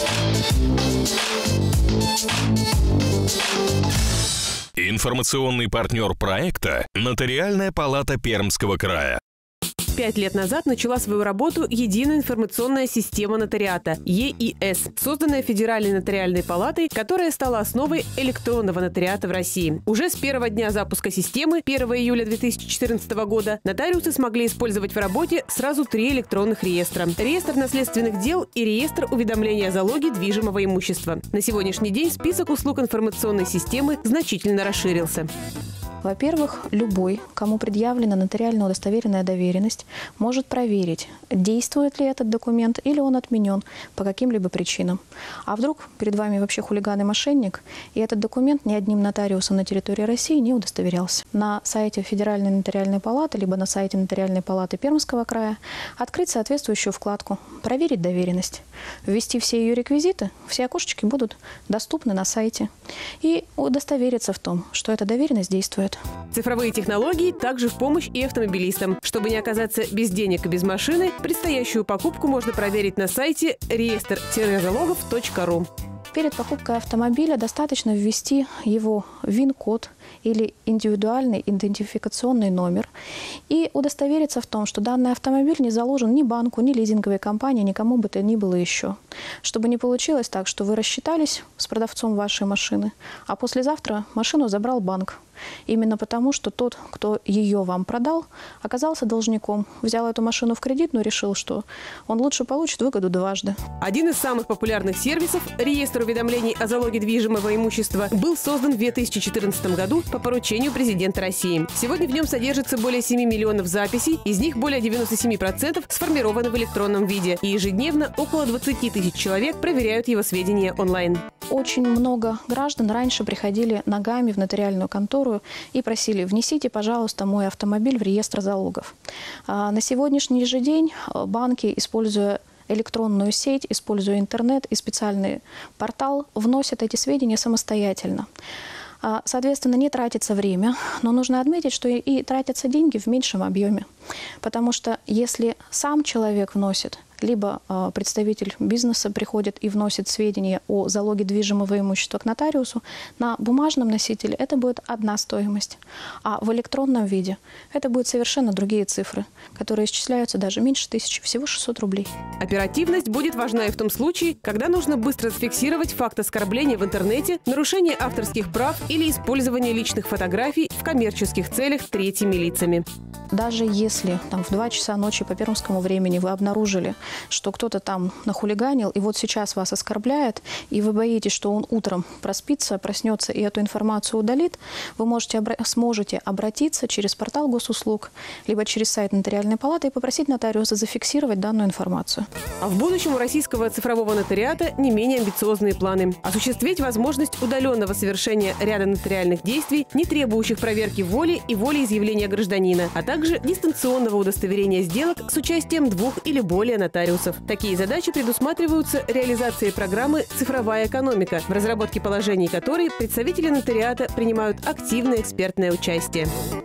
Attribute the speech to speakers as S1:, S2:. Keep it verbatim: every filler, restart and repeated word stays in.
S1: Информационный партнер проекта – Нотариальная палата Пермского края.
S2: Пять лет назад начала свою работу Единая информационная система нотариата – Е И С, созданная Федеральной нотариальной палатой, которая стала основой электронного нотариата в России. Уже с первого дня запуска системы, первого июля две тысячи четырнадцатого года, нотариусы смогли использовать в работе сразу три электронных реестра – реестр наследственных дел и реестр уведомления о залоге движимого имущества. На сегодняшний день список услуг информационной системы значительно расширился.
S3: Во-первых, любой, кому предъявлена нотариально удостоверенная доверенность, может проверить, действует ли этот документ или он отменен по каким-либо причинам. А вдруг перед вами вообще хулиган и мошенник, и этот документ ни одним нотариусом на территории России не удостоверялся. На сайте Федеральной нотариальной палаты, либо на сайте Нотариальной палаты Пермского края открыть соответствующую вкладку «Проверить доверенность», ввести все ее реквизиты, все окошечки будут доступны на сайте, и удостовериться в том, что эта доверенность действует.
S2: Цифровые технологии также в помощь и автомобилистам. Чтобы не оказаться без денег и без машины, предстоящую покупку можно проверить на сайте реестр залогов точка ру.
S3: Перед покупкой автомобиля достаточно ввести его ВИН-код или индивидуальный идентификационный номер и удостовериться в том, что данный автомобиль не заложен ни банку, ни лизинговой компании, никому бы то ни было еще. Чтобы не получилось так, что вы рассчитались с продавцом вашей машины, а послезавтра машину забрал банк. Именно потому, что тот, кто ее вам продал, оказался должником, взял эту машину в кредит, но решил, что он лучше получит выгоду дважды.
S2: Один из самых популярных сервисов – реестр уведомлений о залоге движимого имущества – был создан в две тысячи четырнадцатом году по поручению президента России. Сегодня в нем содержится более семи миллионов записей, из них более девяноста семи процентов сформированы в электронном виде, и ежедневно около двадцати тысяч человек проверяют его сведения онлайн.
S3: Очень много граждан раньше приходили ногами в нотариальную контору и просили: внесите, пожалуйста, мой автомобиль в реестр залогов. На сегодняшний же день банки, используя электронную сеть, используя интернет и специальный портал, вносят эти сведения самостоятельно. Соответственно, не тратится время, но нужно отметить, что и тратятся деньги в меньшем объеме. Потому что если сам человек вносит, либо э, представитель бизнеса приходит и вносит сведения о залоге движимого имущества к нотариусу, на бумажном носителе это будет одна стоимость, а в электронном виде это будут совершенно другие цифры, которые исчисляются даже меньше тысячи, всего шестьсот рублей.
S2: Оперативность будет важна и в том случае, когда нужно быстро зафиксировать факт оскорбления в интернете, нарушение авторских прав или использование личных фотографий в коммерческих целях третьими лицами.
S3: Даже если там, в два часа ночи по пермскому времени вы обнаружили, что кто-то там нахулиганил, и вот сейчас вас оскорбляет, и вы боитесь, что он утром проспится, проснется и эту информацию удалит, вы можете, сможете обратиться через портал госуслуг, либо через сайт Нотариальной палаты и попросить нотариуса зафиксировать данную информацию.
S2: А в будущем у российского цифрового нотариата не менее амбициозные планы. Осуществить возможность удаленного совершения ряда нотариальных действий, не требующих проверки воли и волеизъявления гражданина, а также дистанционного удостоверения сделок с участием двух или более нотариусов. Такие задачи предусматриваются реализацией программы «Цифровая экономика», в разработке положений которой представители нотариата принимают активное экспертное участие.